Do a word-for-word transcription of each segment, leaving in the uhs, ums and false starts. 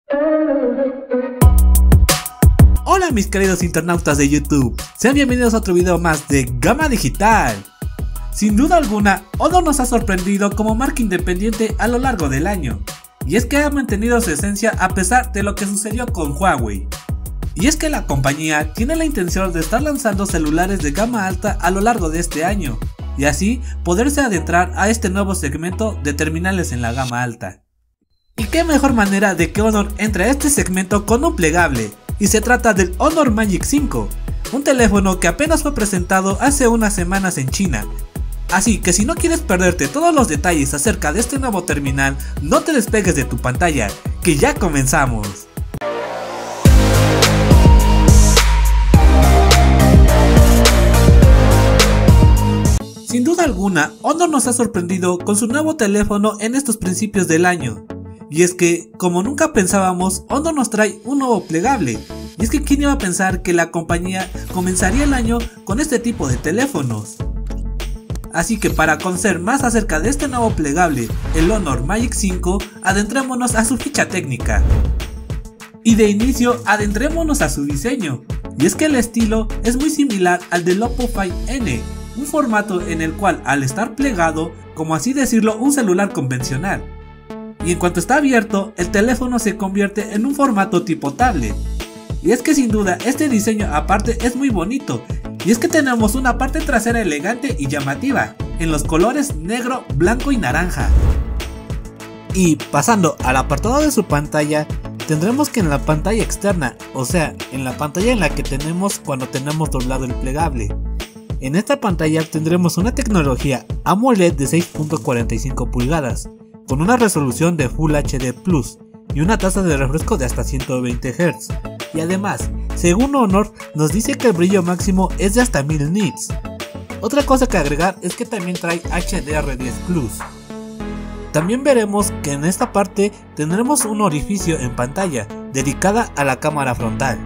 Hola mis queridos internautas de YouTube, sean bienvenidos a otro video más de Gama Digital. Sin duda alguna, Honor nos ha sorprendido como marca independiente a lo largo del año, y es que ha mantenido su esencia a pesar de lo que sucedió con Huawei. Y es que la compañía tiene la intención de estar lanzando celulares de gama alta a lo largo de este año, y así poderse adentrar a este nuevo segmento de terminales en la gama alta. Y qué mejor manera de que Honor entre a este segmento con un plegable, y se trata del Honor Magic cinco, un teléfono que apenas fue presentado hace unas semanas en China. Así que si no quieres perderte todos los detalles acerca de este nuevo terminal, no te despegues de tu pantalla, que ya comenzamos. Sin duda alguna, Honor nos ha sorprendido con su nuevo teléfono en estos principios del año. Y es que, como nunca pensábamos, Honor nos trae un nuevo plegable. Y es que quién iba a pensar que la compañía comenzaría el año con este tipo de teléfonos. Así que para conocer más acerca de este nuevo plegable, el Honor Magic cinco, adentrémonos a su ficha técnica. Y de inicio, adentrémonos a su diseño. Y es que el estilo es muy similar al del Oppo Find N, un formato en el cual al estar plegado, como así decirlo, un celular convencional. Y en cuanto está abierto, el teléfono se convierte en un formato tipo tablet. Y es que sin duda este diseño aparte es muy bonito, y es que tenemos una parte trasera elegante y llamativa, en los colores negro, blanco y naranja. Y pasando al apartado de su pantalla, tendremos que en la pantalla externa, o sea, en la pantalla en la que tenemos cuando tenemos doblado el plegable, en esta pantalla tendremos una tecnología AMOLED de seis punto cuarenta y cinco pulgadas, con una resolución de Full H D plus y una tasa de refresco de hasta ciento veinte hertz. Y además, según Honor, nos dice que el brillo máximo es de hasta mil nits. Otra cosa que agregar es que también trae H D R diez plus. También veremos que en esta parte tendremos un orificio en pantalla dedicada a la cámara frontal.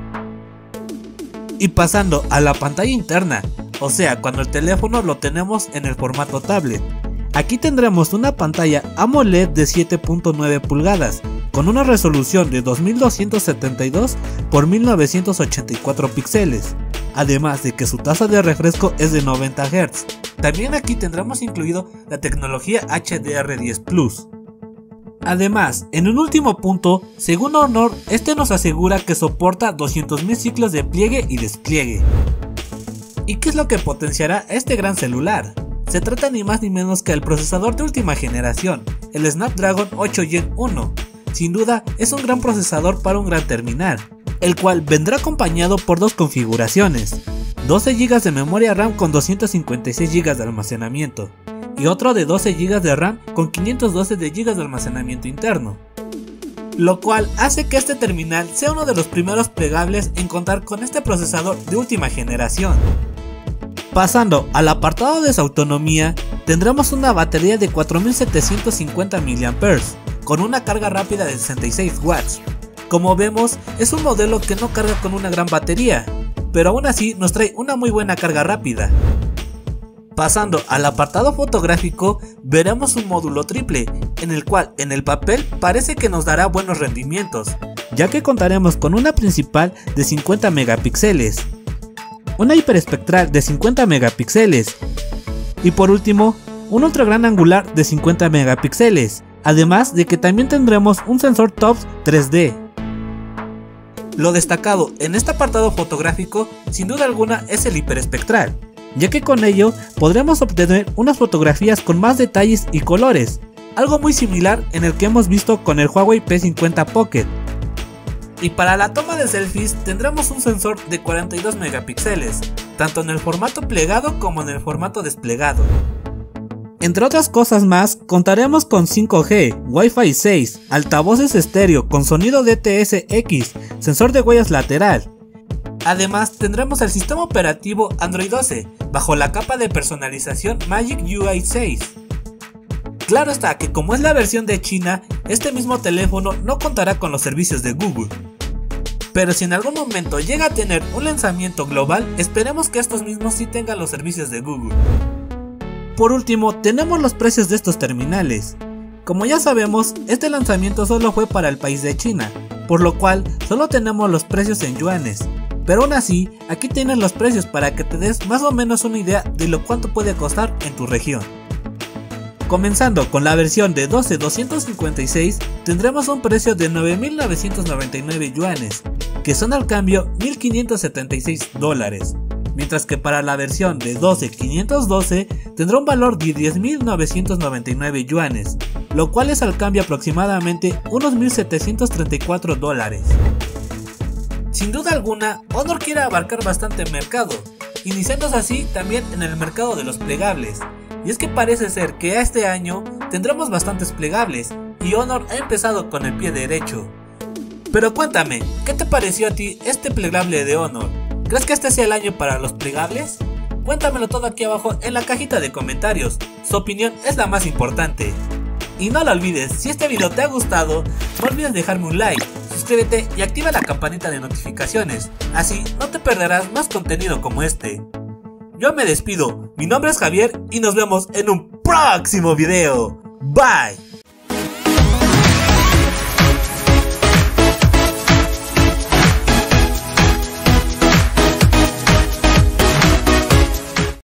Y pasando a la pantalla interna, o sea, cuando el teléfono lo tenemos en el formato tablet, aquí tendremos una pantalla AMOLED de siete punto nueve pulgadas, con una resolución de dos mil doscientos setenta y dos por mil novecientos ochenta y cuatro píxeles, además de que su tasa de refresco es de noventa hertz. También aquí tendremos incluido la tecnología H D R diez plus. Además, en un último punto, según Honor, este nos asegura que soporta doscientos mil ciclos de pliegue y despliegue. ¿Y qué es lo que potenciará este gran celular? Se trata ni más ni menos que el procesador de última generación, el Snapdragon ocho Gen uno. Sin duda es un gran procesador para un gran terminal, el cual vendrá acompañado por dos configuraciones, doce gigas de memoria RAM con doscientos cincuenta y seis gigas de almacenamiento, y otro de doce gigas de RAM con quinientos doce de gigas de almacenamiento interno, lo cual hace que este terminal sea uno de los primeros plegables en contar con este procesador de última generación. Pasando al apartado de su autonomía, tendremos una batería de cuatro mil setecientos cincuenta miliamperios hora con una carga rápida de sesenta y seis watts. Como vemos, es un modelo que no carga con una gran batería, pero aún así nos trae una muy buena carga rápida. Pasando al apartado fotográfico, veremos un módulo triple, en el cual en el papel parece que nos dará buenos rendimientos, ya que contaremos con una principal de cincuenta megapíxeles, una hiperespectral de cincuenta megapíxeles y por último un ultra gran angular de cincuenta megapíxeles, además de que también tendremos un sensor TOPS tres D. Lo destacado en este apartado fotográfico sin duda alguna es el hiperespectral, ya que con ello podremos obtener unas fotografías con más detalles y colores, algo muy similar en el que hemos visto con el Huawei P cincuenta Pocket. Y para la toma de selfies tendremos un sensor de cuarenta y dos megapíxeles, tanto en el formato plegado como en el formato desplegado. Entre otras cosas más, contaremos con cinco G, Wi-Fi seis, altavoces estéreo con sonido D T S X, sensor de huellas lateral. Además tendremos el sistema operativo Android doce, bajo la capa de personalización Magic U I seis. Claro está que como es la versión de China, este mismo teléfono no contará con los servicios de Google. Pero si en algún momento llega a tener un lanzamiento global, esperemos que estos mismos sí tengan los servicios de Google. Por último, tenemos los precios de estos terminales. Como ya sabemos, este lanzamiento solo fue para el país de China, por lo cual solo tenemos los precios en yuanes, pero aún así, aquí tienes los precios para que te des más o menos una idea de lo cuánto puede costar en tu región. Comenzando con la versión de doce doscientos cincuenta y seis, tendremos un precio de nueve mil novecientos noventa y nueve yuanes, que son al cambio mil quinientos setenta y seis dólares, mientras que para la versión de doce quinientos doce tendrá un valor de diez mil novecientos noventa y nueve yuanes, lo cual es al cambio aproximadamente unos mil setecientos treinta y cuatro dólares. Sin duda alguna, Honor quiere abarcar bastante mercado, iniciándose así también en el mercado de los plegables. Y es que parece ser que este año tendremos bastantes plegables y Honor ha empezado con el pie derecho. Pero cuéntame, ¿qué te pareció a ti este plegable de Honor? ¿Crees que este sea el año para los plegables? Cuéntamelo todo aquí abajo en la cajita de comentarios, su opinión es la más importante. Y no lo olvides, si este video te ha gustado, no olvides dejarme un like, suscríbete y activa la campanita de notificaciones, así no te perderás más contenido como este. Yo me despido, mi nombre es Javier y nos vemos en un próximo video. Bye.